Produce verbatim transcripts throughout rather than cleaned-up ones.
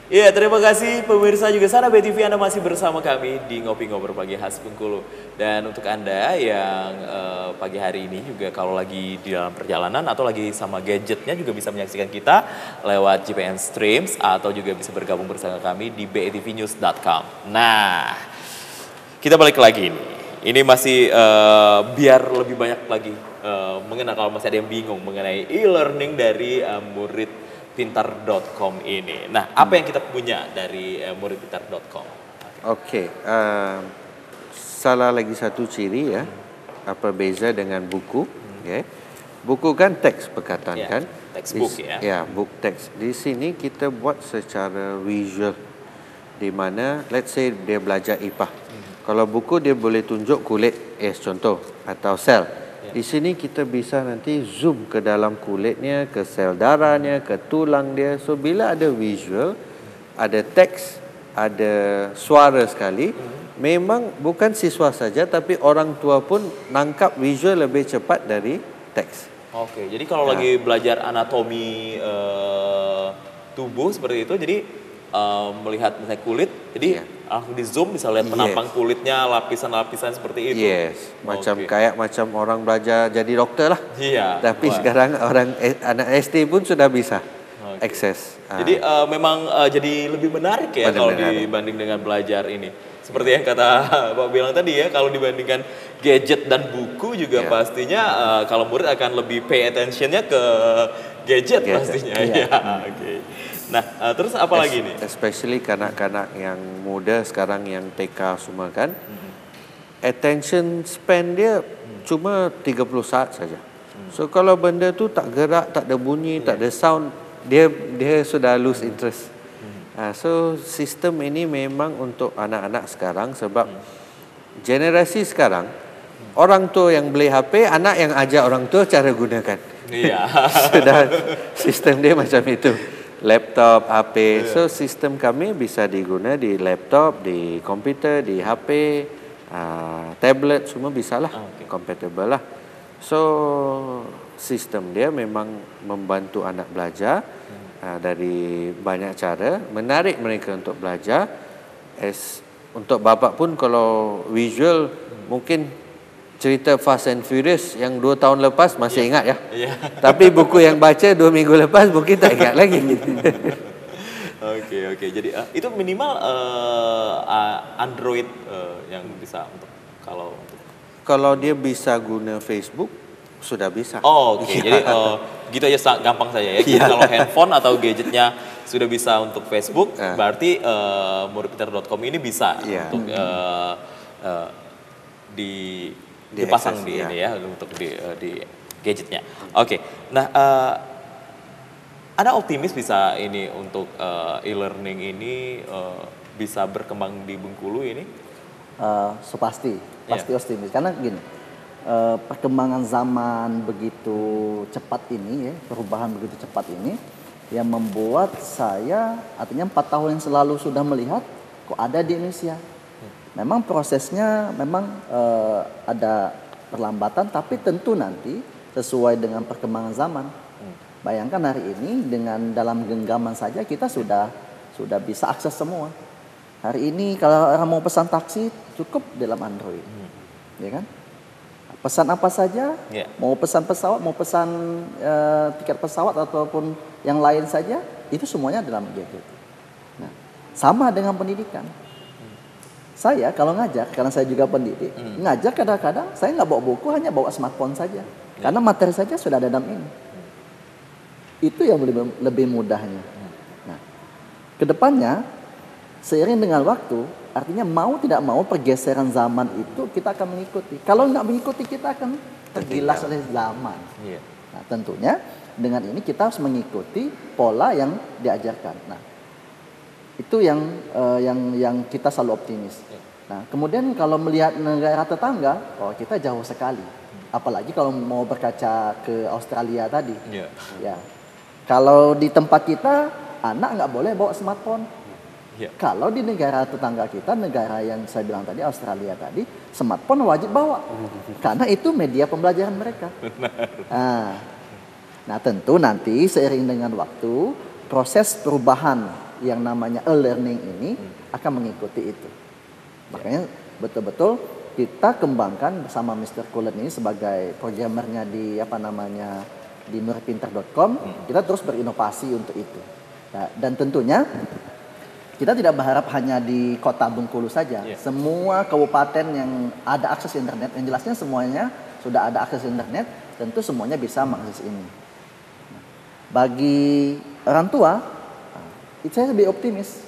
Iya, terima kasih pemirsa juga sana B T V, Anda masih bersama kami di Ngopi Ngobrol Pagi khas Bengkulu. Dan untuk Anda yang eh, pagi hari ini juga kalau lagi di dalam perjalanan atau lagi sama gadgetnya juga bisa menyaksikan kita lewat G P N Streams atau juga bisa bergabung bersama kami di b e t v news dot com. Nah, kita balik lagi nih. Ini masih eh, biar lebih banyak lagi eh, mengenal, kalau masih ada yang bingung mengenai e-learning dari eh, murid pintar dot com ini. Nah, apa yang kita punya dari uh, murid pintar dot com? Oke, okay, uh, salah lagi satu ciri ya, hmm. apa beza dengan buku? Hmm. Okay. Buku kan teks perkataan yeah, kan? Textbook ya. Ya, book teks. Di sini kita buat secara visual, di mana let's say dia belajar I P A. Hmm. Kalau buku dia boleh tunjuk kulit, eh contoh atau sel. Di sini kita bisa nanti zoom ke dalam kulitnya, ke sel darahnya, ke tulang dia. So bila ada visual, ada teks, ada suara sekali, memang bukan siswa saja tapi orang tua pun nangkap visual lebih cepat dari teks. Oke, jadi kalau nah. lagi belajar anatomi uh, tubuh seperti itu, jadi uh, melihat misalnya kulit, jadi yeah. langsung di zoom bisa lihat penampang yes. kulitnya, lapisan-lapisan seperti itu. Yes, macam okay. kayak macam orang belajar jadi dokter lah. Iya. Tapi wah. sekarang orang anak S D pun sudah bisa okay. akses. Jadi uh, memang uh, jadi lebih menarik ya kalau dibanding dengan belajar ini. Seperti yang kata Pak bilang tadi ya, kalau dibandingkan gadget dan buku juga yeah. pastinya uh, kalau murid akan lebih pay attention-nya ke gadget, gadget. pastinya. Yeah. Ya, oke. Okay. Nah, uh, terus apa es, lagi nih? Especially kanak-kanak yang muda sekarang yang T K semua kan, mm-hmm. attention span dia mm. cuma tiga puluh saat saja. Mm. So kalau benda tu tak gerak, tak ada bunyi, yeah. tak ada sound, dia dia sudah lose mm. interest. Mm. Uh, so sistem ini memang untuk anak-anak sekarang sebab mm. generasi sekarang mm. orang tua yang beli H P, anak yang ajak orang tua cara gunakan. Iya. Yeah. Sudah sistem dia macam itu. Laptop, H P, yeah. so sistem kami bisa diguna di laptop, di komputer, di H P, uh, tablet, semua bisa lah, okay. compatible lah. So sistem dia memang membantu anak belajar hmm. uh, dari banyak cara, menarik mereka untuk belajar. As, untuk bapak pun kalau visual hmm. mungkin cerita Fast and Furious yang dua tahun lepas masih yeah. ingat ya. Yeah. Tapi buku yang baca dua minggu lepas mungkin tak ingat lagi. Oke oke. Jadi uh, itu minimal uh, uh, Android uh, yang bisa untuk kalau untuk kalau dia bisa guna Facebook sudah bisa. Oh oke. Okay. Jadi uh, gitu aja gampang saja ya. Jadi kalau handphone atau gadgetnya sudah bisa untuk Facebook, uh. berarti uh, murid pintar dot com ini bisa yeah. untuk uh, uh, di dipasang di, di ini ya. ya untuk di, uh, di gadgetnya. Oke, okay. Nah uh, Anda optimis bisa ini untuk uh, e-learning ini uh, bisa berkembang di Bengkulu ini? Uh, so pasti, pasti yeah. optimis karena gini uh, perkembangan zaman begitu cepat ini ya, perubahan begitu cepat ini yang membuat saya artinya empat tahun yang selalu sudah melihat kok ada di Indonesia. Memang prosesnya memang uh, ada perlambatan, tapi tentu nanti sesuai dengan perkembangan zaman. Hmm. Bayangkan hari ini dengan dalam genggaman saja kita sudah sudah bisa akses semua. Hari ini kalau orang mau pesan taksi cukup dalam Android, hmm. ya kan? Pesan apa saja, yeah. mau pesan pesawat, mau pesan uh, tiket pesawat ataupun yang lain saja, itu semuanya dalam gadget. Nah, sama dengan pendidikan. Saya kalau ngajar, karena saya juga pendidik, hmm. ngajar kadang-kadang saya nggak bawa buku, hanya bawa smartphone saja. Hmm. Karena materi saja sudah ada dalam ini. Hmm. Itu yang lebih, lebih mudahnya. Hmm. Nah, kedepannya, seiring dengan waktu, artinya mau tidak mau pergeseran zaman itu kita akan mengikuti. Kalau nggak mengikuti, kita akan tergilas oleh zaman. Yeah. Nah, tentunya dengan ini kita harus mengikuti pola yang diajarkan. Nah, itu yang uh, yang yang kita selalu optimis. Nah, kemudian kalau melihat negara tetangga, oh kita jauh sekali. Apalagi kalau mau berkaca ke Australia tadi. Yeah. Ya, kalau di tempat kita anak nggak boleh bawa smartphone. Yeah. Kalau di negara tetangga kita, negara yang saya bilang tadi Australia tadi, smartphone wajib bawa, karena itu media pembelajaran mereka. Nah, nah tentu nanti seiring dengan waktu proses perubahan yang namanya e-learning ini hmm. akan mengikuti itu. Makanya betul-betul kita kembangkan bersama mister Cullen ini sebagai programmernya di apa namanya di muridpintar dot com, hmm. kita terus berinovasi untuk itu. Nah, dan tentunya kita tidak berharap hanya di kota Bengkulu saja. Yeah. Semua kabupaten yang ada akses internet, yang jelasnya semuanya sudah ada akses internet, tentu semuanya bisa mengakses ini. Bagi orang tua, saya lebih optimis.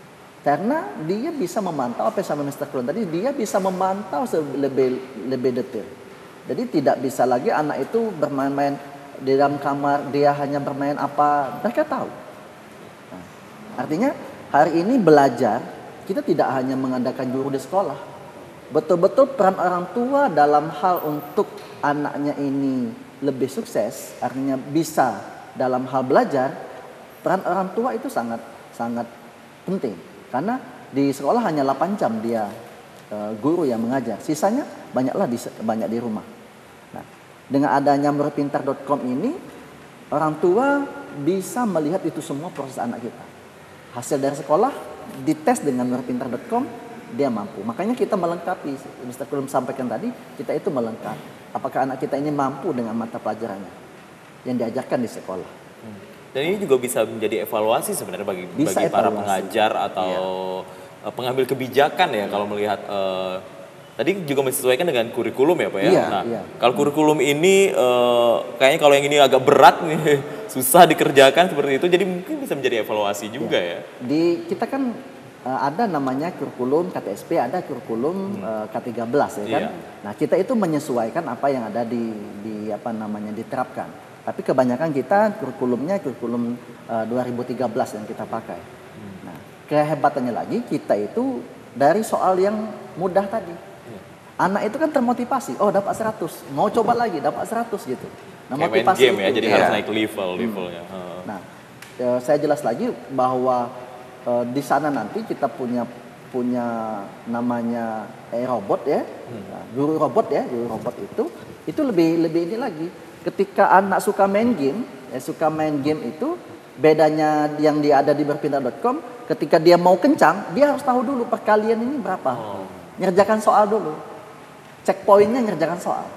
Karena dia bisa memantau, apa yang sama mister Cullen tadi, dia bisa memantau lebih, lebih detail. Jadi tidak bisa lagi anak itu bermain-main di dalam kamar, dia hanya bermain apa, mereka tahu. Nah, artinya hari ini belajar, kita tidak hanya mengandalkan guru di sekolah. Betul-betul peran orang tua dalam hal untuk anaknya ini lebih sukses, artinya bisa dalam hal belajar, peran orang tua itu sangat sangat penting. Karena di sekolah hanya delapan jam dia e, guru yang mengajar, sisanya banyaklah di, banyak di rumah. Nah, dengan adanya muridpintar dot com ini, orang tua bisa melihat itu semua proses anak kita. Hasil dari sekolah dites dengan muridpintar dot com, dia mampu. Makanya kita melengkapi, mister Cullen sampaikan tadi, kita itu melengkapi. Apakah anak kita ini mampu dengan mata pelajarannya yang diajarkan di sekolah. Dan ini juga bisa menjadi evaluasi sebenarnya bagi, bisa bagi para evaluasi. pengajar atau iya. pengambil kebijakan ya, kalau melihat uh, tadi juga menyesuaikan dengan kurikulum ya Pak ya. Iya, nah, iya. kalau kurikulum ini uh, kayaknya kalau yang ini agak berat nih, susah dikerjakan seperti itu, jadi mungkin bisa menjadi evaluasi juga iya. ya. Di kita kan uh, ada namanya kurikulum K T S P, ada kurikulum hmm. uh, K tiga belas ya kan. Iya. Nah, kita itu menyesuaikan apa yang ada di di apa namanya diterapkan. Tapi kebanyakan kita kurikulumnya kurikulum uh, dua ribu tiga belas yang kita pakai. Hmm. Nah, kehebatannya lagi kita itu dari soal yang mudah tadi. Hmm. Anak itu kan termotivasi, oh dapat seratus, mau coba lagi dapat seratus gitu. Nah, kayak motivasi main game itu, ya, jadi ya. harus naik level hmm. levelnya. Hmm. Nah, uh, saya jelas lagi bahwa uh, di sana nanti kita punya punya namanya eh, robot ya, hmm. nah, guru robot ya, guru robot itu itu lebih lebih ini lagi. Ketika anak suka main game, ya suka main game itu bedanya yang dia ada di muridpintar dot com, ketika dia mau kencang, dia harus tahu dulu perkalian ini berapa. Oh. Ngerjakan soal dulu. Checkpointnya ngerjakan soal.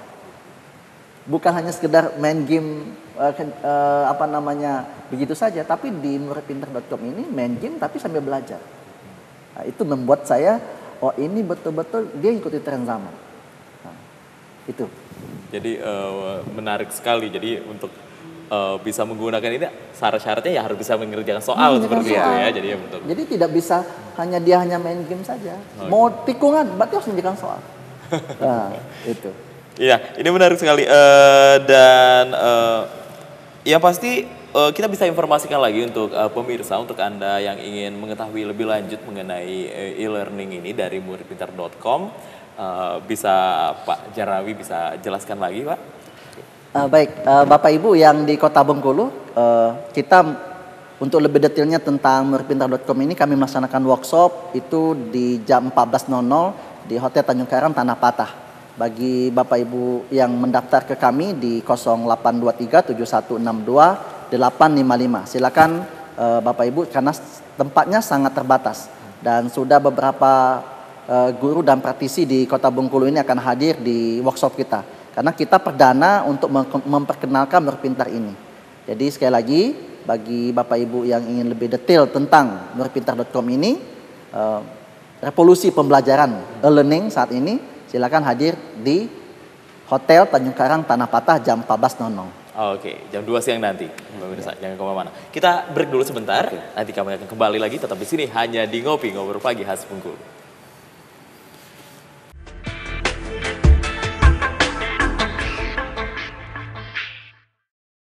Bukan hanya sekedar main game uh, uh, apa namanya begitu saja, tapi di muridpintar dot com ini main game tapi sambil belajar. Nah, itu membuat saya, oh ini betul-betul dia ikuti tren zaman. Nah, itu. Jadi uh, menarik sekali. Jadi untuk uh, bisa menggunakan ini syarat-syaratnya ya harus bisa mengerjakan soal hmm, seperti soal. itu ya. Jadi ya betul. Jadi tidak bisa hanya dia hanya main game saja. Oh, mau gitu. Tikungan, berarti harus mengerjakan soal. Nah, itu. Iya, ini menarik sekali. Uh, dan uh, yang pasti uh, kita bisa informasikan lagi untuk uh, pemirsa, untuk Anda yang ingin mengetahui lebih lanjut mengenai uh, e-learning ini dari muridpintar dot com. Uh, bisa Pak Jarawi bisa jelaskan lagi Pak? Uh, baik, uh, Bapak Ibu yang di Kota Bengkulu, uh, kita untuk lebih detailnya tentang muridpintar dot com ini kami melaksanakan workshop itu di jam empat belas nol nol di Hotel Tanjung Karang Tanah Patah. Bagi Bapak Ibu yang mendaftar ke kami di nol delapan dua tiga tujuh satu enam dua delapan lima lima. Silakan uh, Bapak Ibu karena tempatnya sangat terbatas dan sudah beberapa Uh, guru dan praktisi di Kota Bengkulu ini akan hadir di workshop kita. Karena kita perdana untuk memperkenalkan muridpintar ini. Jadi sekali lagi, bagi Bapak Ibu yang ingin lebih detail tentang muridpintar dot com ini, uh, revolusi pembelajaran e-learning saat ini, silakan hadir di Hotel Tanjung Karang Tanah Patah jam empat belas nol nol. Oh, Oke, okay. jam dua siang nanti. Pemirsa, ya. Jangan kemana-mana. Kita break dulu sebentar. Okay. Nanti kami akan kembali lagi tetap di sini hanya di Ngopi Ngobrol Pagi Khas Bengkulu.